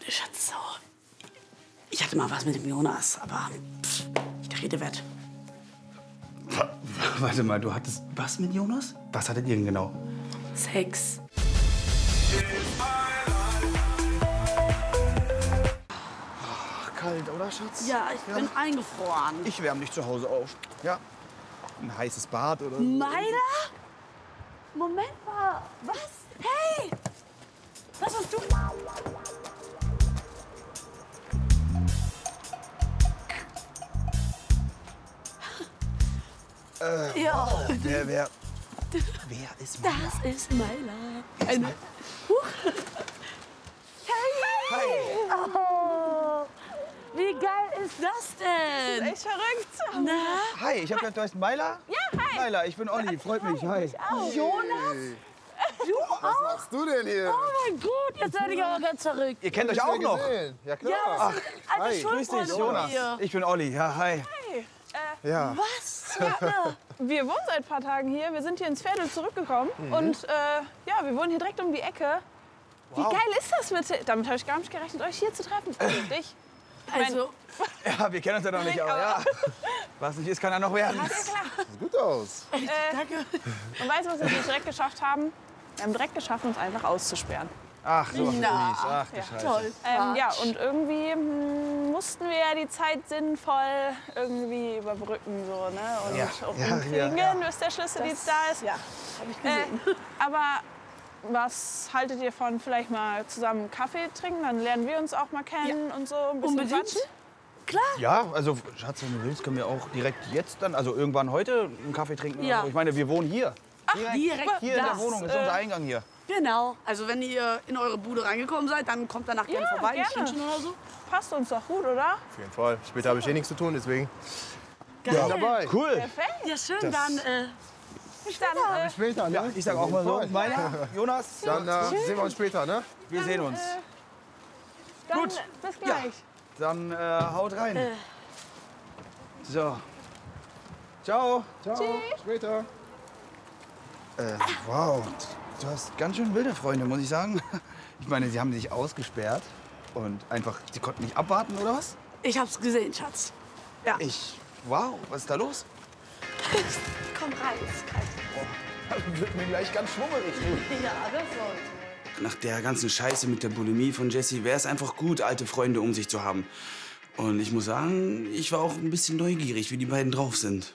Schatz, so. Ich hatte mal was mit dem Jonas, aber ich rede wett. Warte mal, du hattest was mit Jonas? Was hattet ihr denn genau? Sex. Kalt, oder, Schatz? Ja, ich bin eingefroren. Ich wärme dich zu Hause auf. Ja. Ein heißes Bad oder so. Meiner? Moment mal. Was? Hey! Was hast du? Ja. Wer ist Mama? Das ist Myla. Eine. Huch. Hey! Oh, wie geil ist das denn? Echt verrückt. Na? Hi, ich hab gehört, du heißt Myla? Ja, hi. Myla, ich bin Olli, freut mich. Hi. Jonas? Du Was auch? machst du denn hier? Oh mein Gott, jetzt werde ich aber ganz verrückt. Ihr kennt euch auch noch. Gesehen. Ja, klar. Ja, was sind alte hi. Grüß dich, Schulfreunde Jonas. von mir. Ich bin Olli. Ja, hi. Ja. Was? Ja. Wir wohnen seit ein paar Tagen hier. Wir sind hier ins Veldel zurückgekommen. Und ja, wir wohnen hier direkt um die Ecke. Wie geil ist das bitte? Damit habe ich gar nicht gerechnet, euch hier zu treffen. Also dich. Also, Ja, wir kennen uns ja noch nicht, aber ja. Was nicht ist, kann ja noch werden. Ja, klar. Sieht gut aus. danke. Und weißt du, was wir nicht direkt geschafft haben? Wir haben direkt geschafft, uns einfach auszusperren. Ach, so. Na, Ach, du Scheiße. Toll. Ja, und irgendwie mussten wir ja die Zeit sinnvoll irgendwie überbrücken. So, ne? Und Ja, auch ja, hinkriegen, ja. bis der Schlüsseldienst da ist. Ja, habe ich gesehen. Aber was haltet ihr von vielleicht mal zusammen Kaffee trinken? Dann lernen wir uns auch mal kennen und so ein bisschen Unbedingt. quatschen. Klar. Ja, also Schatz, wenn du willst, können wir auch direkt jetzt dann, also irgendwann heute einen Kaffee trinken. Ja. Oder so. Ich meine, wir wohnen hier. Direkt Hier in der das. Wohnung ist unser Eingang hier. Genau. Also wenn ihr in eure Bude reingekommen seid, dann kommt danach gerne Ja, vorbei. Ein gerne. Stündchen oder so. Passt uns doch gut, oder? Auf jeden Fall. Später habe ich eh nichts zu tun, deswegen Geil. bin dabei. Cool. Perfekt. Ja, schön. Dann Dann, Bis später, ne? Ja, ich sag auch mal so. Auf jeden Fall. Myla, Jonas, Dann sehen wir uns später, ne? wir sehen uns. dann Gut. bis gleich. Dann haut rein. So. Ciao. Ciao. Später. Wow, du hast ganz schön wilde Freunde, muss ich sagen. Ich meine, sie haben sich ausgesperrt und einfach, sie konnten nicht abwarten, oder was? ich hab's gesehen, Schatz. Ja. Wow, was ist da los? Komm rein. Ist kalt. Wird mir gleich ganz schwummerig. Ja, das sollte. Nach der ganzen Scheiße mit der Bulimie von Jessie wäre es einfach gut, alte Freunde um sich zu haben. Und ich muss sagen, ich war auch ein bisschen neugierig, wie die beiden drauf sind.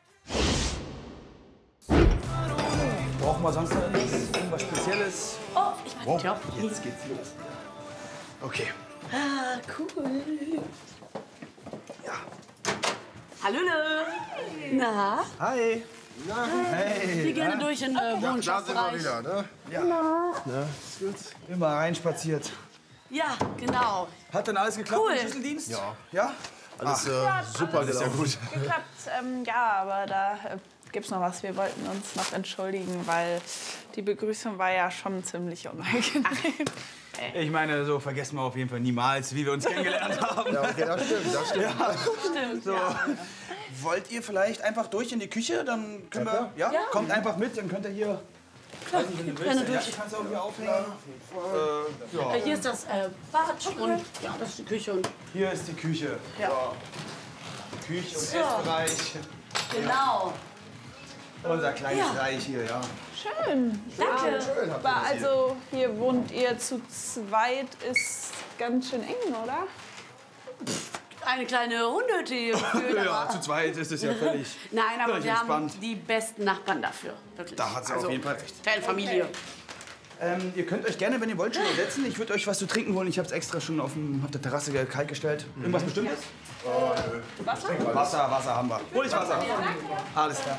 Brauchen wir sonst noch irgendwas Spezielles? Oh, ich mach den Job. Jetzt geht's los. Okay. Ah, cool. Ja. Hallöle. Na, Hi. wir gehen durch in Da sind wir Wohnschaftsbereich. wieder, ne? Ist gut. Immer reinspaziert. Ja, genau. Hat dann alles geklappt Cool. im Schlüsseldienst? Ja. Ja? Alles super gelaufen. Geklappt, ja, aber da gibt's noch was. Wir wollten uns noch entschuldigen, weil die Begrüßung war ja schon ziemlich unangenehm. Ich meine, so vergessen wir auf jeden Fall niemals, wie wir uns kennengelernt haben. Ja, okay, das stimmt, das stimmt. Stimmt. So. Wollt ihr vielleicht einfach durch in die Küche? Dann können wir. Ja? Kommt einfach mit, dann könnt ihr hier. Klar, wenn du gerne willst. durch. Ja, kannst du auch hier aufhängen. Hier ist das Bad und ja, das ist die Küche. Und Hier ist die Küche. Ja. So. Küche und So. Essbereich. genau. Unser kleines Ja. Reich hier, ja. Schön. Danke. Aber also, hier wohnt ihr zu zweit, ist ganz schön eng, oder? Eine kleine Hundehütte hier geführt. Ja, aber- zu zweit ist es ja völlig. Nein, aber völlig wir haben entspannt. die besten Nachbarn dafür. Wirklich. Da hat sie auf jeden Fall recht. Kleine Familie. Ihr könnt euch gerne, wenn ihr wollt, schon mal setzen. Ich würde euch was zu trinken holen. Ich habe es extra schon auf der Terrasse kalt gestellt. Irgendwas Bestimmtes? Wasser haben wir. Hol ich Wasser. Alles klar.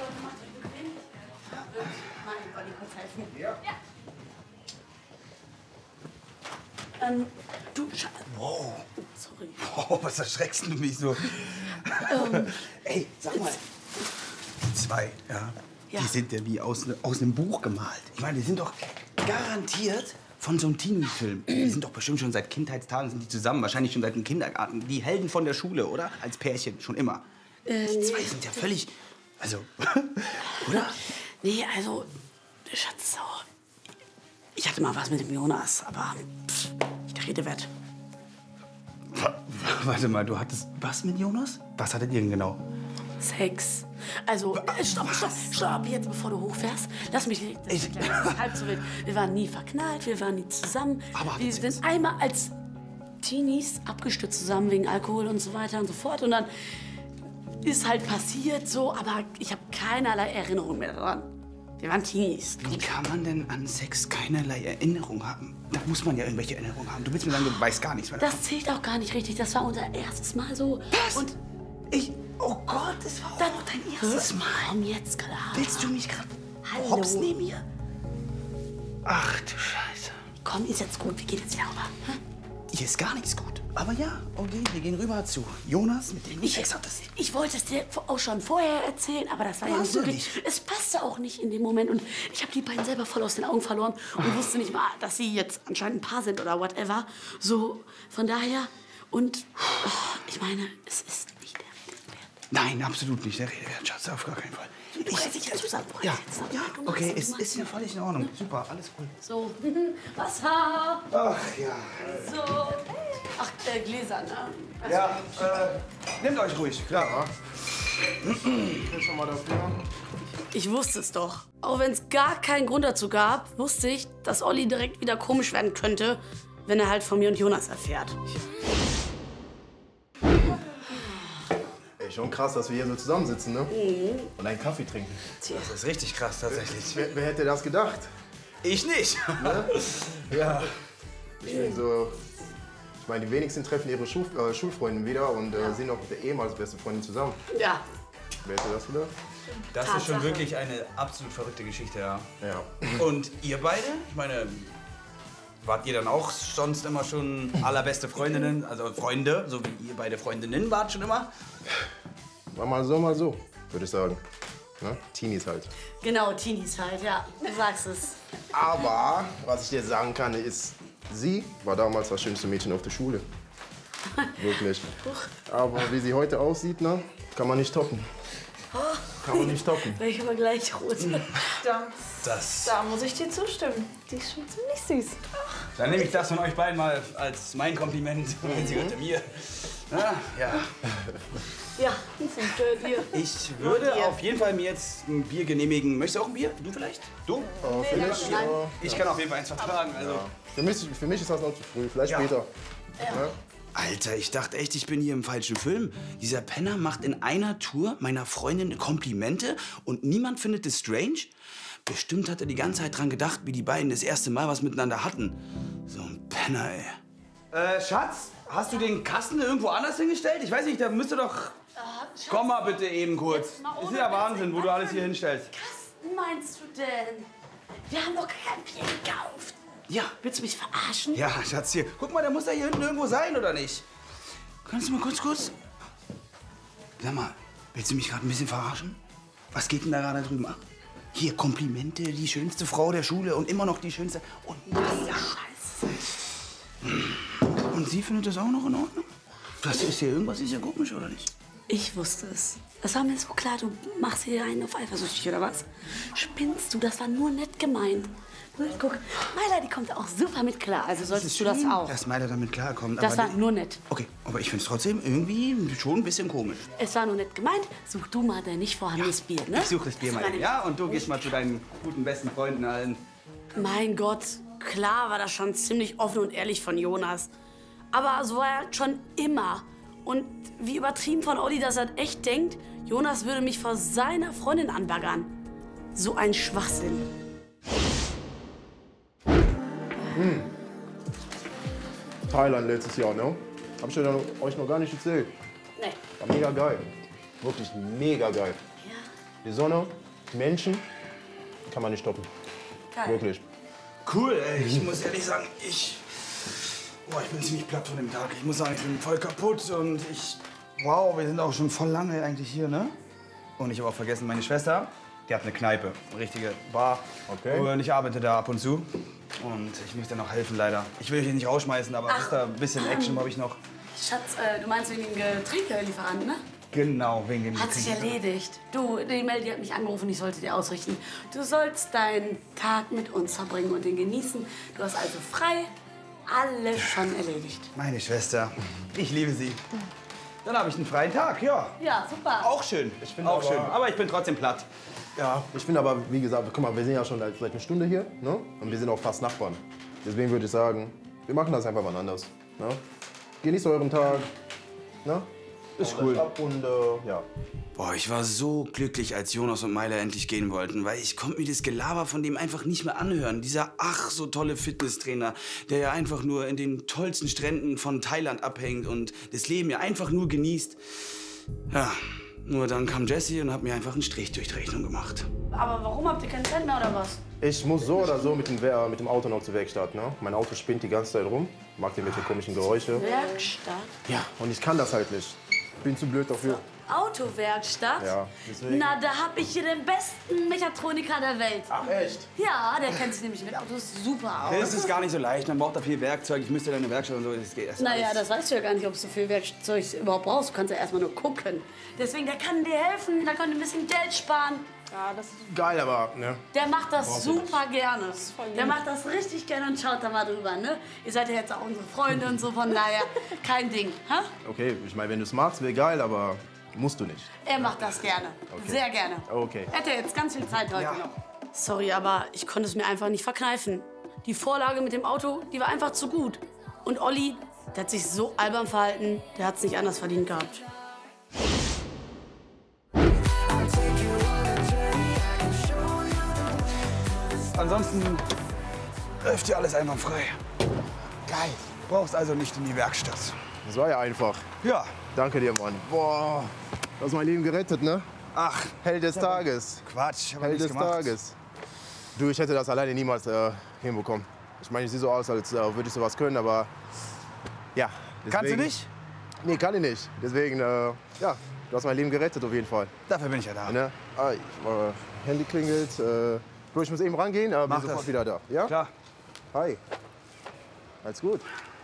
Du, wow. Sorry. Oh, was erschreckst du mich so? Ey, sag mal. Die zwei, ja, Ja. die sind ja wie aus einem Buch gemalt. Ich meine, die sind doch garantiert von so einem Teenie-Film. Die sind doch bestimmt schon seit Kindheitstagen sind die zusammen. Wahrscheinlich schon seit dem Kindergarten. Die Helden von der Schule, oder? Als Pärchen, schon immer. Die zwei sind ja völlig... Also, oder? Nee, also, Schatz, so. Ich hatte mal was mit dem Jonas, aber ich der Rede wert. Warte mal, du hattest was mit Jonas? Was hattet ihr denn genau? Sex. Also, stopp, jetzt bevor du hochfährst. Lass mich direkt das erklären, das ist halb so wild. Wir waren nie verknallt, wir waren nie zusammen. Aber wir sind einmal als Teenies abgestürzt zusammen wegen Alkohol und so weiter und so fort. Und dann ist halt passiert so, aber ich habe keinerlei Erinnerung mehr daran. Wir waren Teenies. Wie kann man denn an Sex keinerlei Erinnerung haben? Da muss man ja irgendwelche Erinnerungen haben. Du willst mir sagen, du weißt gar nichts mehr davon. Das zählt auch gar nicht richtig. Das war unser erstes Mal so. Was? Und Oh Gott, das war auch dann noch dein erstes Mal. Komm jetzt klar. Willst du mich gerade Hallo. hops neben mir? Ach du Scheiße. Komm, ist jetzt gut. Wir gehen jetzt wieder rüber. Hm? Hier ist gar nichts gut. Aber ja, okay, wir gehen rüber zu Jonas, mit dem du Sex hattest. Ich wollte es dir auch schon vorher erzählen, aber das war ja nicht Hast du wirklich. Es passte auch nicht in dem Moment. Und ich habe die beiden selber voll aus den Augen verloren und wusste nicht mal, dass sie jetzt anscheinend ein Paar sind oder whatever. So, von daher. Und ich meine, es ist nicht der Rede wert. Nein, absolut nicht. Der Rede wert, Schatz, auf gar keinen Fall. Du kannst dich dazu sagen. Ja, okay, ist ja völlig in Ordnung. Super, alles cool. So, Wasser. Ach ja. So. Ach, Gläser, ne? Ja, nehmt euch ruhig, klar. Hier schon mal dafür. Ich wusste es doch. Auch wenn es gar keinen Grund dazu gab, wusste ich, dass Olli direkt wieder komisch werden könnte, wenn er halt von mir und Jonas erfährt. Ey, schon krass, dass wir hier so zusammensitzen, ne? Und einen Kaffee trinken. Das ist richtig krass, tatsächlich. Wer hätte das gedacht? Ich nicht. Ja. Ich bin so. Ich meine, die wenigsten treffen ihre Schulfreundin wieder und sind auch mit der ehemals beste Freundin zusammen. Ja. Wer hätte das gedacht? Das ist schon Tatsache. wirklich eine absolut verrückte Geschichte, ja. Ja. Und ihr beide? Ich meine, wart ihr dann auch sonst immer schon allerbeste Freundinnen? Also Freunde, so wie ihr beide Freundinnen wart schon immer? War mal so, würde ich sagen. Ne? Teenies halt. Genau, Teenies halt, ja. Du sagst es. Aber, was ich dir sagen kann, ist, sie war damals das schönste Mädchen auf der Schule. Wirklich. Aber wie sie heute aussieht, ne, kann man nicht toppen. Kann man nicht toppen. Weil ich aber gleich rot. Da muss ich dir zustimmen. Die ist schon ziemlich süß. Dann nehme ich das von euch beiden mal als mein Kompliment. Sie gehört mir. Ja. Ja, für dir. Ich würde auf jeden Fall mir jetzt ein Bier genehmigen. Möchtest du auch ein Bier? Du vielleicht? Du? Für mich, Ich kann auf jeden Fall eins vertragen. Also. für mich ist das noch zu früh. Vielleicht später. Ne? Alter, ich dachte echt, ich bin hier im falschen Film. Dieser Penner macht in einer Tour meiner Freundin Komplimente und niemand findet es strange? Bestimmt hat er die ganze Zeit dran gedacht, wie die beiden das erste Mal was miteinander hatten. So ein Penner, ey. Schatz, hast du den Kasten irgendwo anders hingestellt? Ich weiß nicht, da müsste doch... Komm mal bitte eben kurz. Ist ja Wahnsinn, wo du alles hier hinstellst. Kasten meinst du denn? Wir haben doch kein Bier gekauft. Ja. Willst du mich verarschen? Ja, Schatz, hier. Guck mal, der muss da hier hinten irgendwo sein, oder nicht? Kannst du mal kurz? Sag mal, willst du mich gerade ein bisschen verarschen? Was geht denn da gerade drüben ab? Hier, Komplimente, die schönste Frau der Schule und immer noch die schönste. Und ja, Scheiße. Und sie findet das auch noch in Ordnung? Das ist hier irgendwas, ist ja komisch, oder nicht? Ich wusste es. Das war mir so klar, du machst hier einen auf eifersüchtig, oder was? Spinnst du? Das war nur nett gemeint. Guck, Myla, die kommt auch super mit klar. Also solltest du das auch. Dass Myla damit klarkommt. Das aber war nur nett. Okay, aber ich finde es trotzdem irgendwie schon ein bisschen komisch. Es war nur nett gemeint. Such du mal dein nicht vorhandenes Bier, ne? Ich suche das Bier mal. Ja, und du gehst mal zu deinen guten besten Freunden allen. Mein Gott, klar war das schon ziemlich offen und ehrlich von Jonas. Aber so war er schon immer. Und wie übertrieben von Olli, dass er echt denkt, Jonas würde mich vor seiner Freundin anbaggern. So ein Schwachsinn. Thailand letztes Jahr, ne? Hab ich euch noch gar nicht erzählt. Nee. War mega geil. Wirklich mega geil. Ja, Die Sonne, die Menschen, kann man nicht stoppen. geil. Wirklich. Cool, ey. Ich muss ehrlich sagen, ich bin ziemlich platt von dem Tag. Ich muss sagen, ich bin voll kaputt und wow, wir sind auch schon voll lange eigentlich hier, ne? Und ich habe auch vergessen, meine Schwester, die hat eine Kneipe, eine richtige Bar. Okay. Und ich arbeite da ab und zu. Und ich möchte noch helfen, leider. Ich will euch hier nicht rausschmeißen, aber ist da ein bisschen Action habe ich noch. Schatz, du meinst wegen dem Getränkelieferanten, ne? Genau, wegen dem Hat sich Getränk. erledigt. Du, die Melody hat mich angerufen, ich sollte dir ausrichten. Du sollst deinen Tag mit uns verbringen und den genießen. Du hast also frei. alles schon erledigt. Meine Schwester, ich liebe sie. Dann habe ich einen freien Tag, ja. Ja, super. Auch schön, auch schön. Aber ich bin trotzdem platt. Ja, ich finde aber, wie gesagt, guck mal, wir sind ja schon seit einer Stunde hier, ne? Und wir sind auch fast Nachbarn. Deswegen würde ich sagen, wir machen das einfach mal anders. Ne? Genießt euren Tag. Ne? Ist cool. Und ja. Boah, ich war so glücklich, als Jonas und Myla endlich gehen wollten, weil ich konnte mir das Gelaber von dem einfach nicht mehr anhören. Dieser ach so tolle Fitnesstrainer, der ja einfach nur in den tollsten Stränden von Thailand abhängt und das Leben ja einfach nur genießt. Ja, nur dann kam Jessie und hat mir einfach einen Strich durch die Rechnung gemacht. Aber warum habt ihr keine Zeit mehr oder was? Ich muss so oder so mit dem Auto noch zur Werkstatt. Ne? Mein Auto spinnt die ganze Zeit rum, mag die mit den komischen Geräusche. Werkstatt? Ja, und ich kann das halt nicht. Bin zu blöd dafür. Autowerkstatt? Ja, deswegen. Na, da hab ich hier den besten Mechatroniker der Welt. Ach, echt? Ja, der kennt sich nämlich mit Autos super aus. Das ist gar nicht so leicht, man braucht da viel Werkzeug, ich müsste da in eine Werkstatt und so, das geht erst Naja, alles. das weißt du ja gar nicht, ob du so viel Werkzeug überhaupt brauchst. Du kannst ja erstmal nur gucken. Deswegen, der kann dir helfen, da könnt ihr ein bisschen Geld sparen. Ja, das ist Geil, aber ne? Der macht das super gerne. Der macht das richtig gerne und schaut da mal drüber, ne? Ihr seid ja jetzt auch unsere Freunde und so, von daher kein Ding. Ha? Okay, ich meine, wenn du es magst, wäre geil, aber musst du nicht. Er macht das gerne. Sehr gerne. Okay. Hätte jetzt ganz viel Zeit heute noch. Sorry, aber ich konnte es mir einfach nicht verkneifen. Die Vorlage mit dem Auto, die war einfach zu gut. Und Olli, der hat sich so albern verhalten, der hat es nicht anders verdient gehabt. Ansonsten läuft hier alles einwandfrei. Geil. Brauchst also nicht in die Werkstatt. Das war ja einfach. Ja. Danke dir, Mann. Boah, du hast mein Leben gerettet, ne? Ach, Held des Tages. Quatsch, hab ich Held nichts des gemacht. Tages. Du, ich hätte das alleine niemals hinbekommen. Ich meine, ich sehe so aus, als würde ich sowas können, aber ja. Kannst du deswegen- nicht? Nee, kann ich nicht. Deswegen, ja, du hast mein Leben gerettet auf jeden Fall. Dafür bin ich ja da. Ne? Handy klingelt. Bro, ich muss eben rangehen, aber bin Mach sofort das. wieder da. Ja? Klar. Hi. Alles gut?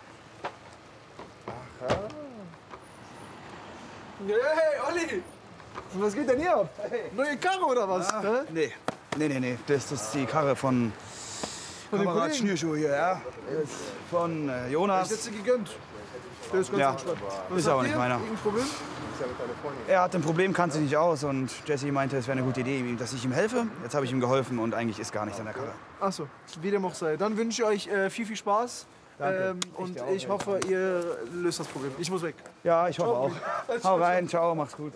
Hey, Olli! Was geht denn hier ab? Neue Karre oder was? Hä? Nee. Das ist die Karre von Von dem Kamerad Kollegen? Schnürschuh hier, ja. Ist von Ich Jonas. hätte sie gegönnt. Der ist ganz Ja. entspannt. Ist aber habt nicht ihr? meiner. Irgendein Problem? Er hat ein Problem, kann sich nicht aus und Jessie meinte, es wäre eine gute Idee, dass ich ihm helfe. Jetzt habe ich ihm geholfen und eigentlich ist gar nichts an der Karre. Ach so, wie dem auch sei. Dann wünsche ich euch viel Spaß. Und ich hoffe, ihr löst das Problem. Ich muss weg. Ja, ich hoffe auch. Hau rein, ciao, mach's gut.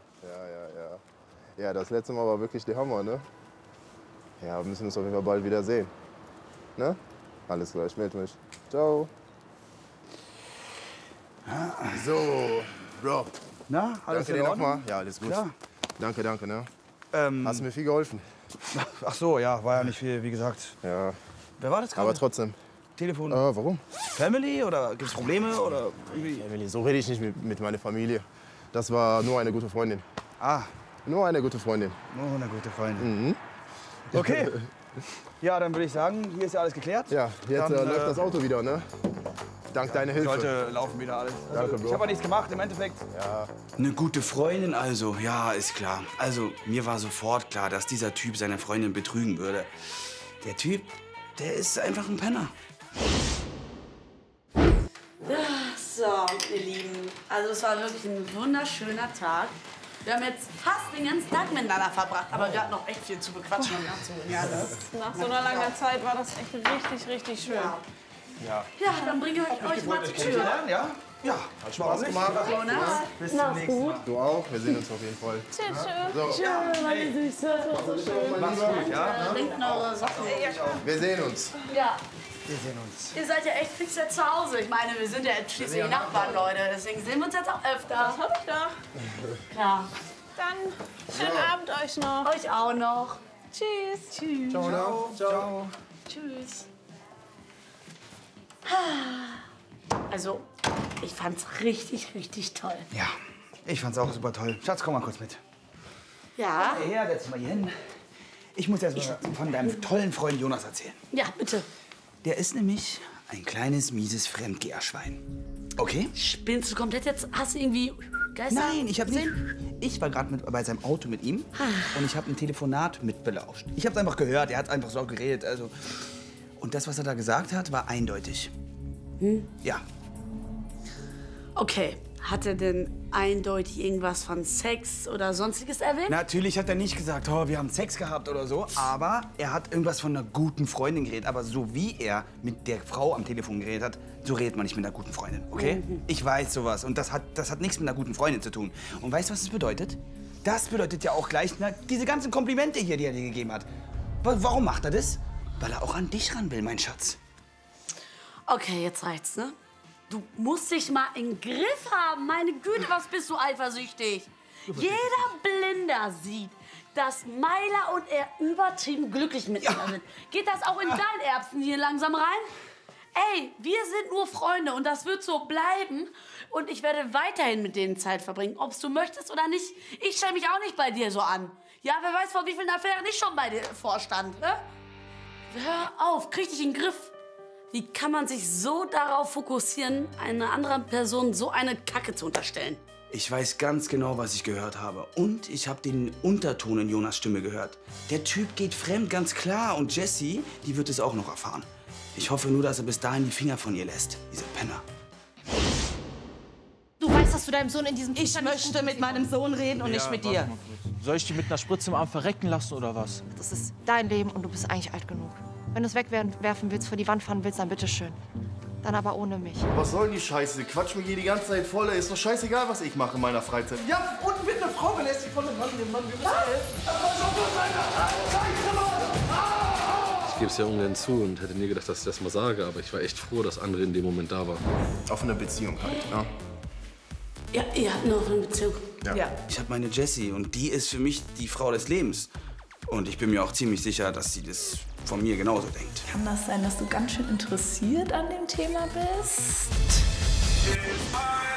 Ja, das letzte Mal war wirklich der Hammer, ne? Ja, wir müssen uns auf jeden Fall bald wieder sehen. Ne? Alles klar, ich melde mich. Ciao. So, Bro. Na, alles Danke in dir Ordnung? nochmal. Ja, alles gut. Klar. Danke, ne? Hast mir viel geholfen. Ach so, ja, war ja nicht viel, wie gesagt. Ja, Wer war das gerade? aber trotzdem. Telefon? Warum? Family oder gibt's Probleme oder irgendwie? Emily, so rede ich nicht mit meiner Familie. Das war nur eine gute Freundin. Ah, Nur eine gute Freundin. oh, eine gute Freundin. Okay. Ja, dann würde ich sagen, hier ist ja alles geklärt. Ja, jetzt Dann, läuft das Auto wieder, ne? Dank deiner Hilfe. Sollte laufen wieder alles. Danke, Bro. Ich habe ja nichts gemacht, im Endeffekt. Ja. Eine gute Freundin also, ja, ist klar. Also, mir war sofort klar, dass dieser Typ seine Freundin betrügen würde. Der Typ, der ist einfach ein Penner. So, ihr Lieben, also es war wirklich ein wunderschöner Tag. Wir haben jetzt fast den ganzen Tag miteinander verbracht, aber wir hatten noch echt viel zu bequatschen und nachzuholen. Ja, nach so einer langen Zeit war das echt richtig schön. ja, dann bringe ich euch mal zur Tür. Ja? Ja. Hat Spaß gemacht. Jonas? Bis zum nächsten Mal. Du auch. Wir sehen uns auf jeden Fall. Tschüss, meine Süße. Mach's gut, ja? Bringt noch eure Sachen. Wir sehen uns. Ja. Wir sehen uns. Ihr seid ja echt fix jetzt zu Hause. Ich meine, wir sind ja jetzt schließlich Nachbarn, Leute. Deswegen sehen wir uns jetzt auch öfter. Hab ich doch. Ja. Dann schönen Abend euch noch. Euch auch noch. Tschüss. Tschüss. Ciao. Ciao. Tschüss. Also, ich fand's richtig toll. Ja, ich fand's auch super toll. Schatz, komm mal kurz mit. Ja? Her, setz dich mal hier hin. Ich muss erst mal von deinem tollen Freund Jonas erzählen. Ja, bitte. Der ist nämlich ein kleines, mieses Fremdgeherschwein. Okay? Spinnst du komplett jetzt? Hast du irgendwie Geister? Nein, ich habe nicht. gesehen? Ich war gerade bei seinem Auto mit ihm und ich habe ein Telefonat mitbelauscht. Ich habe es einfach gehört, er hat einfach so geredet. Also. Und das, was er da gesagt hat, war eindeutig. Ja. Okay, hat er denn eindeutig irgendwas von Sex oder sonstiges erwähnt? Natürlich hat er nicht gesagt, oh, wir haben Sex gehabt oder so, aber er hat irgendwas von einer guten Freundin geredet. Aber so wie er mit der Frau am Telefon geredet hat, so redet man nicht mit einer guten Freundin, okay? Ich weiß sowas und das hat nichts mit einer guten Freundin zu tun. Und weißt du, was das bedeutet? Das bedeutet ja auch gleich diese ganzen Komplimente hier, die er dir gegeben hat. Warum macht er das? Weil er auch an dich ran will, mein Schatz. Okay, jetzt reicht's, ne? Du musst dich mal im Griff haben. Meine Güte, was bist du eifersüchtig? Jeder Blinder sieht, dass Myla und er übertrieben glücklich miteinander sind. Geht das auch in deinen Erbsen hier langsam rein? Ey, wir sind nur Freunde und das wird so bleiben. Und ich werde weiterhin mit denen Zeit verbringen, ob du möchtest oder nicht. Ich stelle mich auch nicht bei dir so an. Ja, wer weiß, vor wie vielen Affären ich schon bei dir vorstand, ne? Hör auf, krieg dich in den Griff. Wie kann man sich so darauf fokussieren, einer anderen Person so eine Kacke zu unterstellen? Ich weiß ganz genau, was ich gehört habe. Und ich habe den Unterton in Jonas Stimme gehört. Der Typ geht fremd, ganz klar. Und Jessie, die wird es auch noch erfahren. Ich hoffe nur, dass er bis dahin die Finger von ihr lässt, dieser Penner. Du weißt, dass du deinem Sohn in diesem Ich möchte mit meinem Sohn reden und nicht mit dir. Soll ich die mit einer Spritze im Arm verrecken lassen oder was? Das ist dein Leben und du bist eigentlich alt genug. Wenn du es wegwerfen willst, vor die Wand fahren willst, dann bitteschön. Dann aber ohne mich. Was soll die Scheiße? Quatsch mich hier die ganze Zeit voll. Ist doch scheißegal, was ich mache in meiner Freizeit. Ja, unten wird eine Frau belästigt von einem Mann. Wir müssen helfen. Ich gebe es ja ungern zu und hätte nie gedacht, dass ich das mal sage. Aber ich war echt froh, dass André in dem Moment da war. Auf eine Beziehung halt, ja. Ja, ihr habt eine offene Beziehung. Ja. Ich habe meine Jessie und die ist für mich die Frau des Lebens. Und ich bin mir auch ziemlich sicher, dass sie das von mir genauso denkt. Kann das sein, dass du ganz schön interessiert an dem Thema bist?